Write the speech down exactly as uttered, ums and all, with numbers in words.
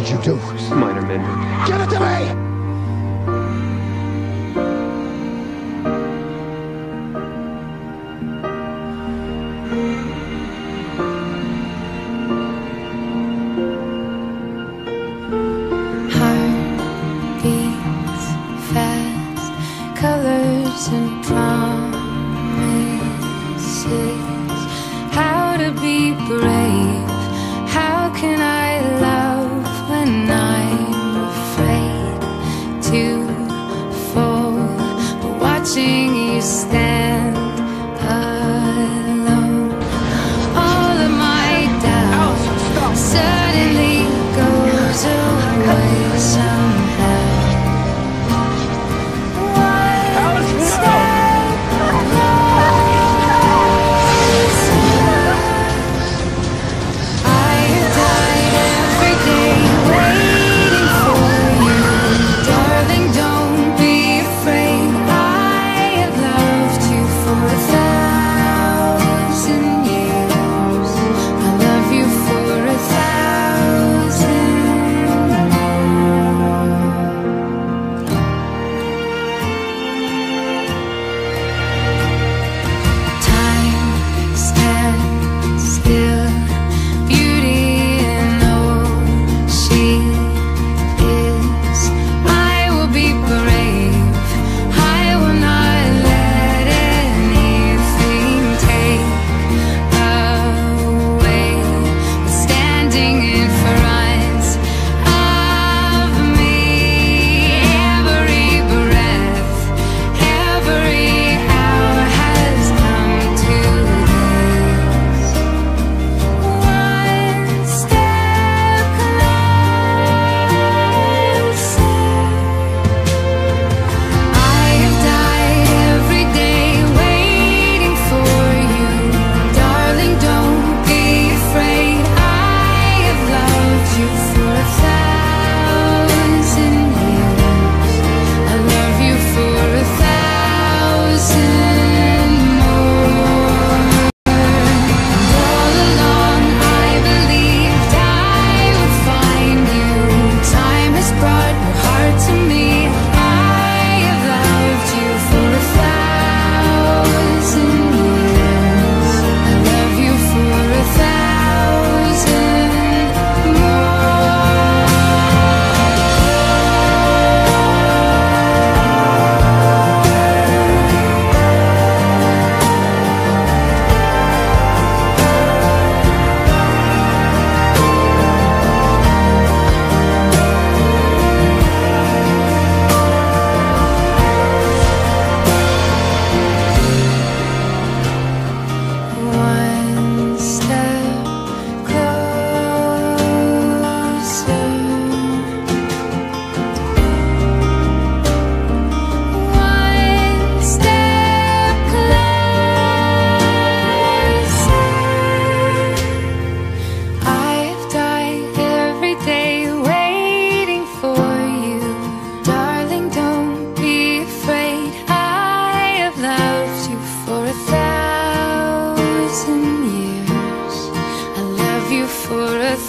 did you do? Minor mending. Give it to me! Heart beats fast, colors and promises. How to be brave? How can I love when I'm afraid to fall? But watching you stand alone, all of my doubt suddenly goes away somehow. One step closer. I have died every day waiting for you. Darling, don't be afraid. I have loved you for a thousand years. I love you for a thousand more. Time stands still. Beauty in all she is. I will be brave. I will not let anything take away the standing in front of me. Every breath, every hour has come to this. One step closer. I have died every day waiting for you. Darling, don't be afraid. I have loved you for a thousand years. I love you for a thousand more. And all along I believed I would find you. Time has brought your heart to me. I have loved you for a thousand years. I love you for a thousand more. One step closer. One step closer. I have died every day waiting for you. Darling, don't be afraid. I have loved you for a thousand years. I love you for a